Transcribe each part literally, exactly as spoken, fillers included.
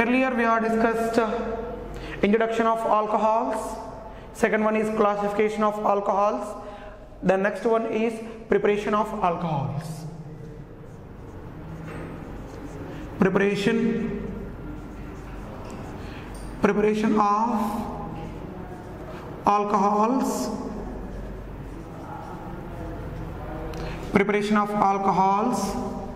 earlier we have discussed uh, introduction of alcohols. Second one is classification of alcohols. The next one is preparation of alcohols. Preparation preparation of alcohols. Preparation of alcohols.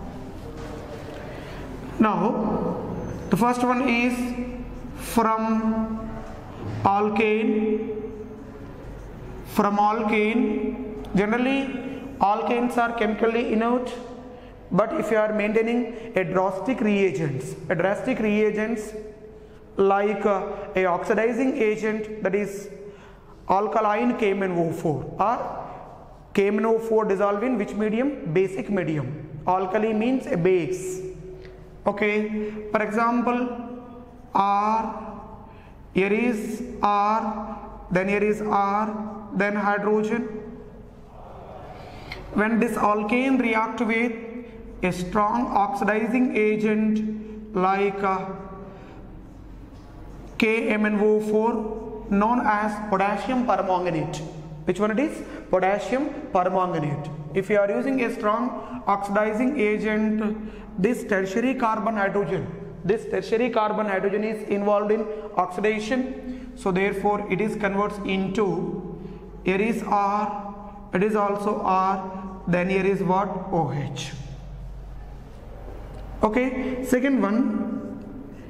Now, the first one is from alkane. From alkane, generally alkanes are chemically inert, but if you are maintaining a drastic reagents, a drastic reagents like uh, a oxidizing agent, that is alkaline K M N O four, or K M N O four dissolve in which medium? Basic medium. Alkali means a base. Okay, for example, R, here is R, then here is R, then hydrogen. When this alkane react with a strong oxidizing agent like uh, K M N O four, known as potassium permanganate. Which one it is? Potassium permanganate. If you are using a strong oxidizing agent, this tertiary carbon hydrogen, this tertiary carbon hydrogen is involved in oxidation, so therefore it is converts into, here is R, it is also R, then here is what? OH. Okay, second one,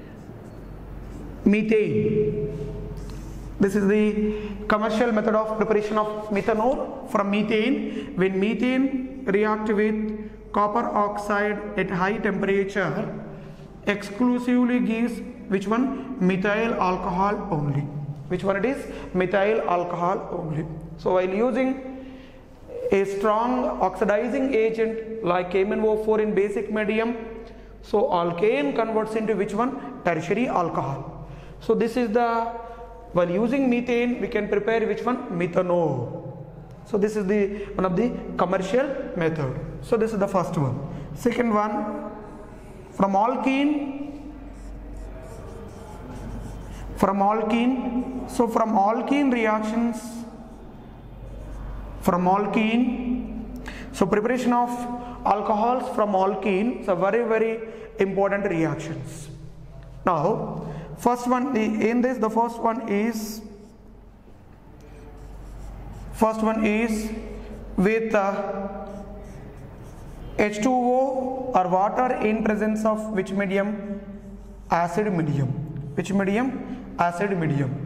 methane. This is the commercial method of preparation of methanol from methane. When methane react with copper oxide at high temperature, exclusively gives which one? Methyl alcohol only. Which one it is? Methyl alcohol only. So while using a strong oxidizing agent like K M N O four in basic medium, so alkane converts into which one? Tertiary alcohol. So this is the, while using methane we can prepare which one? Methanol. So this is the one of the commercial method. So this is the first one. Second one, from alkene, from alkene, so from alkene reactions, from alkene, so preparation of alcohols from alkene, so very very important reactions. Now first one, in this the first one is first one is with uh, H two O or water in presence of which medium? Acid medium. Which medium? Acid medium.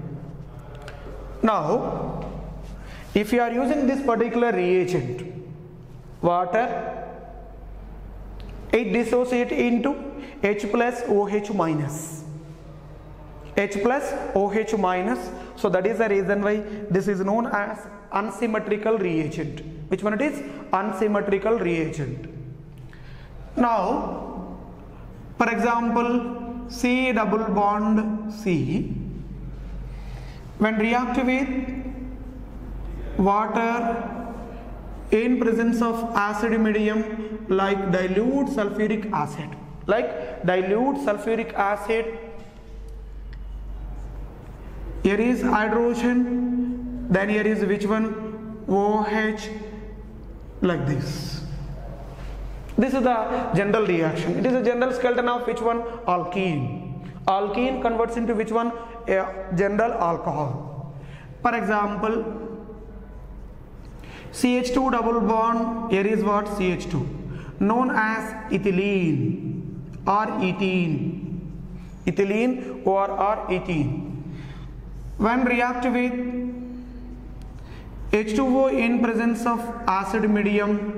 Now if you are using this particular reagent, water, it dissociates into H plus OH minus. H plus OH minus. So that is the reason why this is known as unsymmetrical reagent. Which one it is? Unsymmetrical reagent. Now, for example, C double bond C, when react with water in presence of acid medium like dilute sulfuric acid, like dilute sulfuric acid, here is hydrogen, then here is which one? OH, like this. This is the general reaction. It is a general skeleton of which one? Alkene. Alkene converts into which one? A general alcohol. For example, C H two double bond, here is what? C H two, known as ethylene or ethene. Ethylene or, or ethene. When react with H two O in presence of acid medium,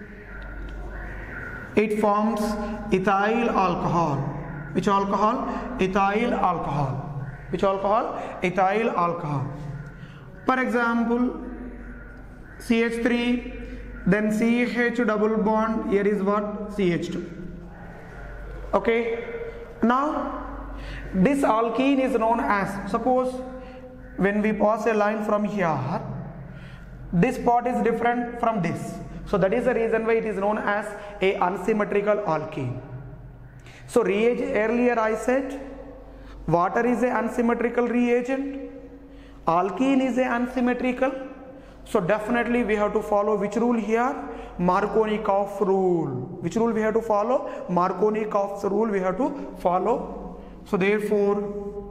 it forms ethyl alcohol. Which alcohol? Ethyl alcohol. Which alcohol? Ethyl alcohol. For example, C H three, then C H double bond, here is what? C H two. Okay. Now this alkene is known as, suppose when we pass a line from here, this part is different from this. So that is the reason why it is known as a unsymmetrical alkene. So reagent, earlier I said Water is a unsymmetrical reagent. Alkene is a unsymmetrical. So definitely we have to follow which rule here? Markovnikov rule. Which rule we have to follow? Markovnikov's rule we have to follow. So therefore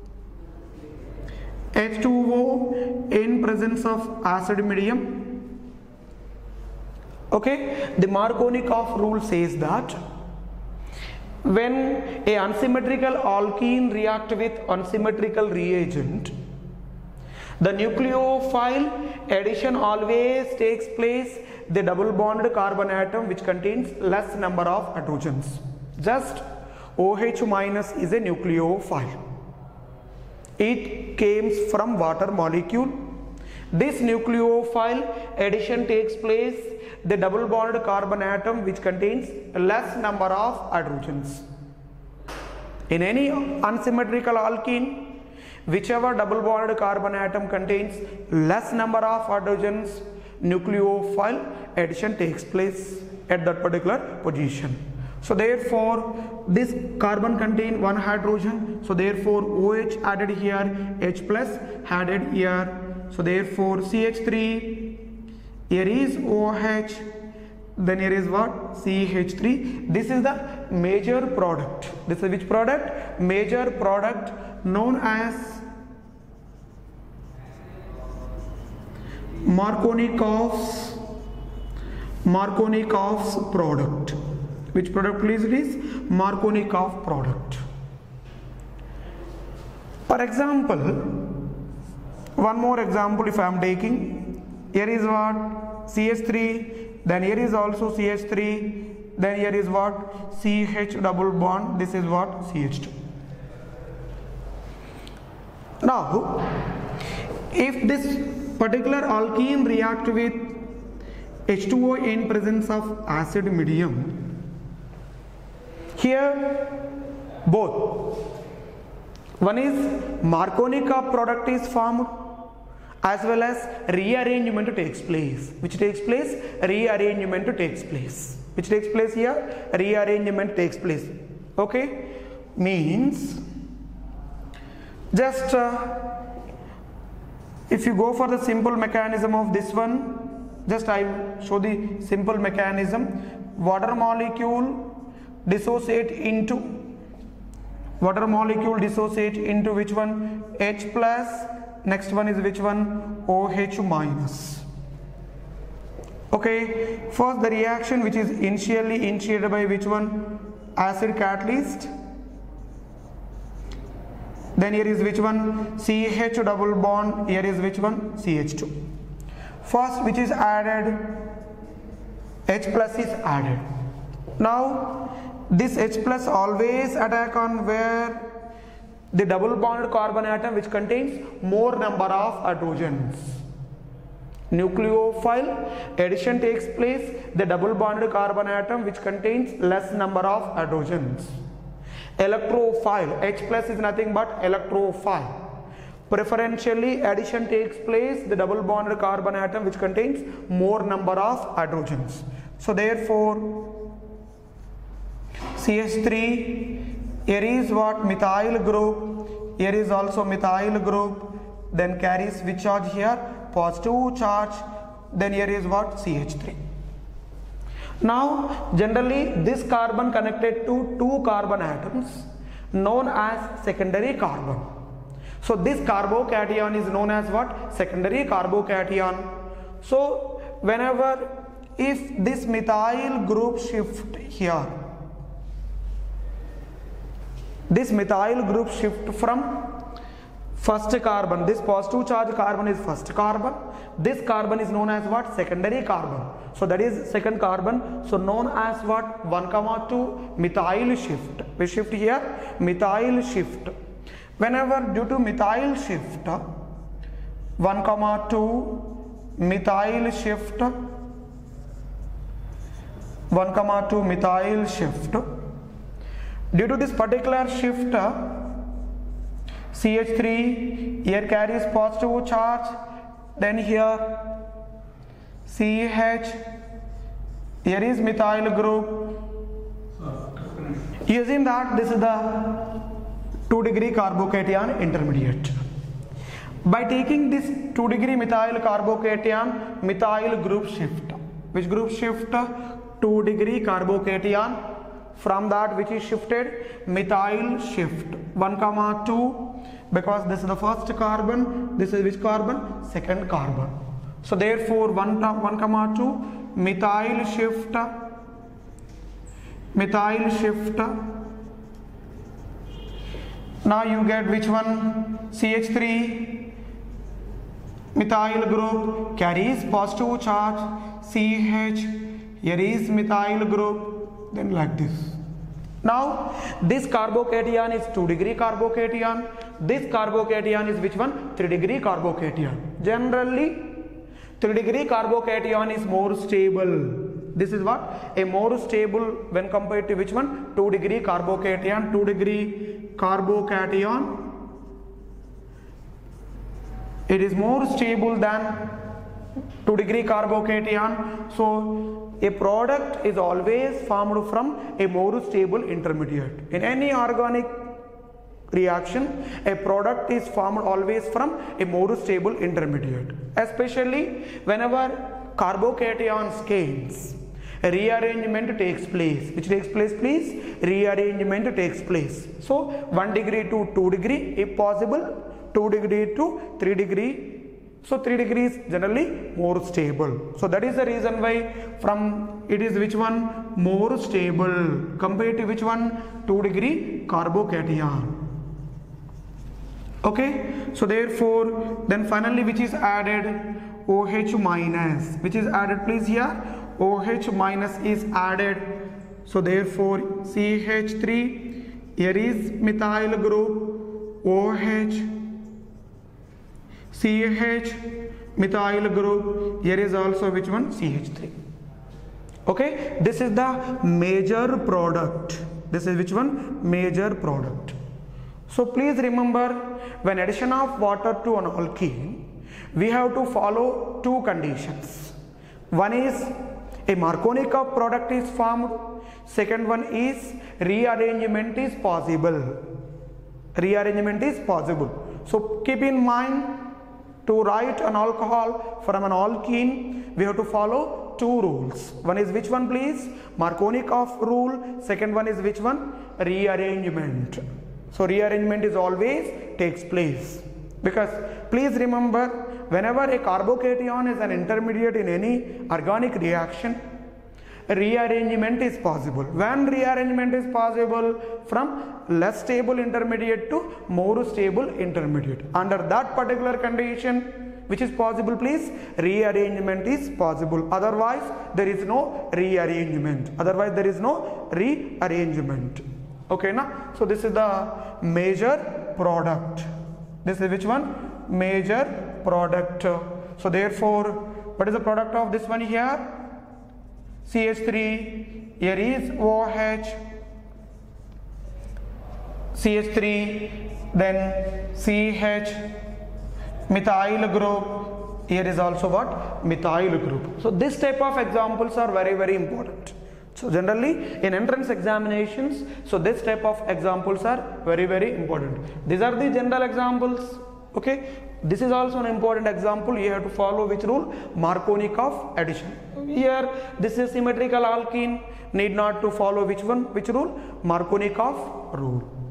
H two O in presence of acid medium. Okay, the Markovnikov rule says that when a unsymmetrical alkene react with unsymmetrical reagent, the nucleophile addition always takes place the double bonded carbon atom which contains less number of hydrogens. Just OH minus is a nucleophile. It comes from water molecule. This nucleophile addition takes place the double bonded carbon atom which contains less number of hydrogens. In any unsymmetrical alkene, whichever double bonded carbon atom contains less number of hydrogens, nucleophile addition takes place at that particular position. So therefore this carbon contain one hydrogen, so therefore OH added here, H plus added here. So therefore C H three, here is OH, then here is what? C H three. This is the major product. This is which product? Major product known as Markovnikov's Markovnikov's product. Which product please? It is Markovnikov product. For example, one more example if I am taking, here is what? C H three, then here is also C H three, then here is what? C H double bond, this is what? C H two. Now, if this particular alkene react with H two O in presence of acid medium, here both, one is Markovnikov product is formed as well as rearrangement takes place. Which takes place? Rearrangement takes place. Which takes place here? Rearrangement takes place. Okay? Means just uh, if you go for the simple mechanism of this one, just I show the simple mechanism. Water molecule dissociate into water molecule dissociate into which one? H plus. Next one is which one? OH minus. Okay, first the reaction which is initially initiated by which one? Acid catalyst. Then here is which one? C H double bond. Here is which one? C H two. First which is added? H plus is added. Now this H plus always attack on where? The double bonded carbon atom which contains more number of hydrogens. Nucleophile addition takes place the double bonded carbon atom which contains less number of hydrogens. Electrophile, H plus is nothing but electrophile. Preferentially addition takes place the double bonded carbon atom which contains more number of hydrogens. So therefore C H three, here is what? Methyl group, here is also methyl group, then carries which charge here? Positive charge, then here is what? C H three. Now generally this carbon connected to two carbon atoms known as secondary carbon. So this carbocation is known as what? Secondary carbocation. So whenever if this methyl group shift here, this methyl group shift from first carbon, this positive charge carbon is first carbon, this carbon is known as what? Secondary carbon. So that is second carbon, so known as what? one comma two methyl shift. We shift here, methyl shift. Whenever due to methyl shift, one comma two methyl shift, one comma two methyl shift, due to this particular shift, C H three here carries positive charge, then here C H, here is methyl group. Using that, this is the two degree carbocation intermediate. By taking this two degree methyl carbocation, methyl group shift. Which group shift? two degree carbocation. From that which is shifted, methyl shift one comma two, because this is the first carbon, this is which carbon? Second carbon. So therefore one, one comma two, methyl shift, methyl shift. Now you get which one? C H three, methyl group carries positive charge, C H, here is methyl group, then like this. Now this carbocation is two degree carbocation, this carbocation is which one? three degree carbocation. Generally three degree carbocation is more stable. This is what? A more stable when compared to which one? two degree carbocation. two degree carbocation, it is more stable than two degree carbocation. So a product is always formed from a more stable intermediate. In any organic reaction, a product is formed always from a more stable intermediate. Especially whenever carbocation gains, a rearrangement takes place. Which takes place, please? Rearrangement takes place. So one degree to two degree if possible, two degree to three degree. So three degrees generally more stable. So that is the reason why from it is which one? More stable compared to which one? two degree carbocation. Okay. So therefore then finally which is added? OH minus. Which is added, please? Here OH minus is added. So therefore C H three, here is methyl group, OH, C H, methyl group, here is also which one? C H three. Okay, this is the major product. This is which one? Major product. So please remember, when addition of water to an alkene, we have to follow two conditions. One is a Markovnikov product is formed. Second one is rearrangement is possible. Rearrangement is possible. So keep in mind, to write an alcohol from an alkene, we have to follow two rules. One is which one, please? Markovnikov rule. Second one is which one? Rearrangement. So rearrangement is always takes place. Because please remember, whenever a carbocation is an intermediate in any organic reaction, rearrangement is possible. When rearrangement is possible, from less stable intermediate to more stable intermediate. Under that particular condition, which is possible, please? Rearrangement is possible. Otherwise, there is no rearrangement. Otherwise, there is no rearrangement. Okay, na? So this is the major product. This is which one? Major product. So therefore, what is the product of this one here? C H three, here is OH, C H three, then C H, methyl group, here is also what? Methyl group. So this type of examples are very very important. So generally in entrance examinations, so this type of examples are very very important. These are the general examples. Okay, this is also an important example. You have to follow which rule? Markovnikov addition. Here this is symmetrical alkene, need not to follow which one? Which rule? Markovnikov rule.